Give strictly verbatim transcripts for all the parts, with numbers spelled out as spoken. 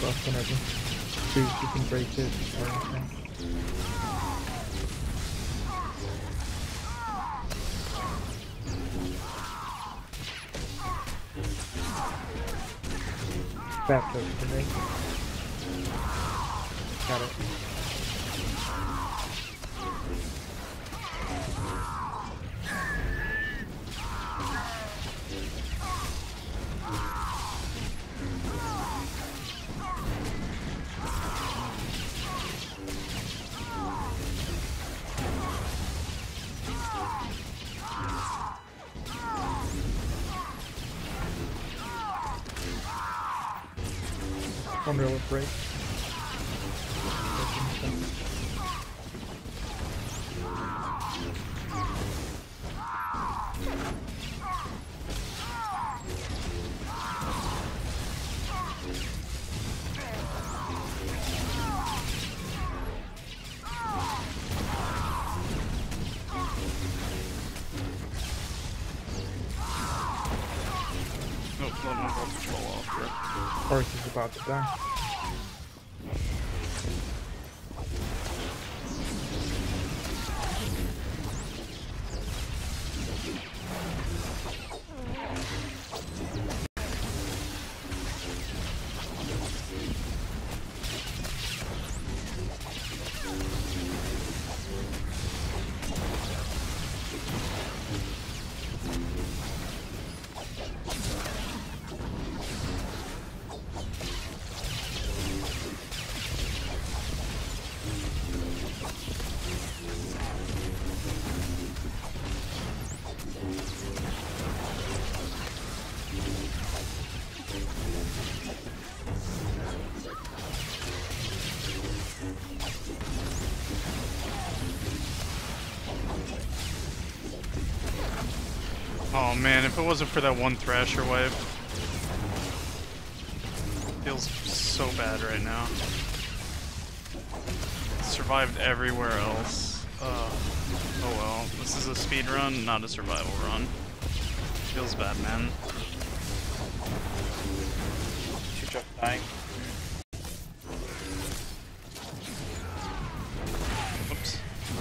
buff whenever. So you can break it or anything. Back to me. Got it. Wonder what break. Nope, let me go control off here. Horse is about to die. Oh man, if it wasn't for that one Thrasher wipe, feels so bad right now. Survived everywhere else. Uh, oh well, this is a speed run, not a survival run. Feels bad, man. She just dying. Oops.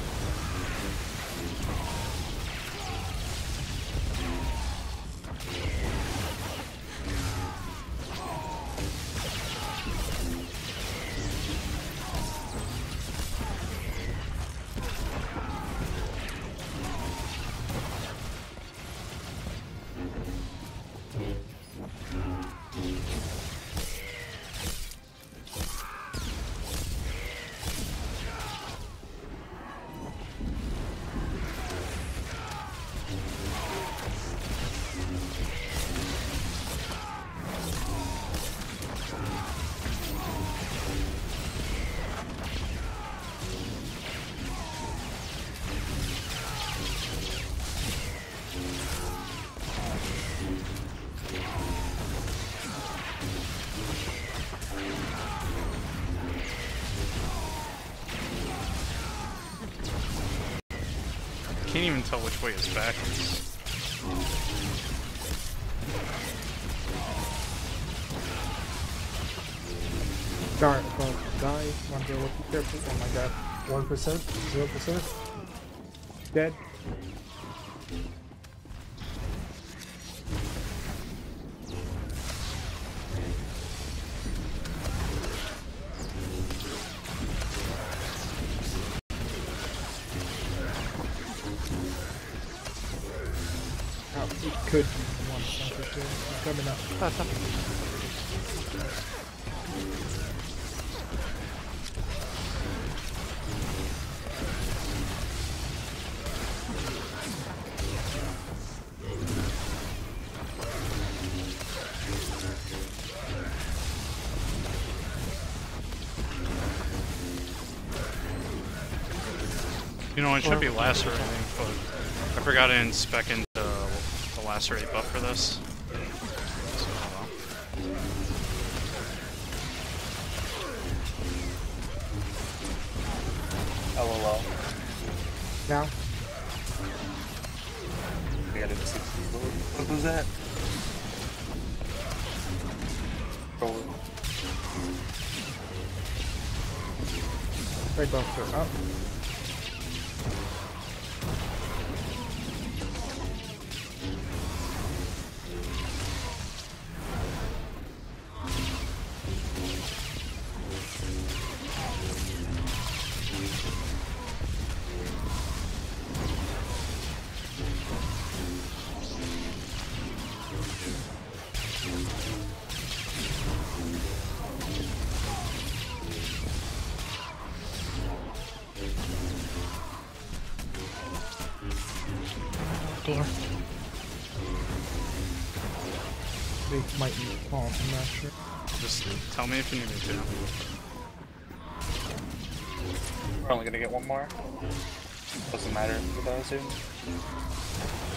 Can't even tell which way is backwards. Darn, about to die. Wonder what be careful. Oh my god. one percent? zero percent? Dead. Oh, it could be one percent or two. It's coming up. That's up. You know, it should be lacerating, but I forgot to inspect into uh, the lacerate buff for this. So, LOL. Now? I gotta do sixty. What was that? Forward. Big buster up. Door. They might be calm, I'm not sure. Just tell me if you need me to. We're only gonna get one more. Doesn't matter who does it.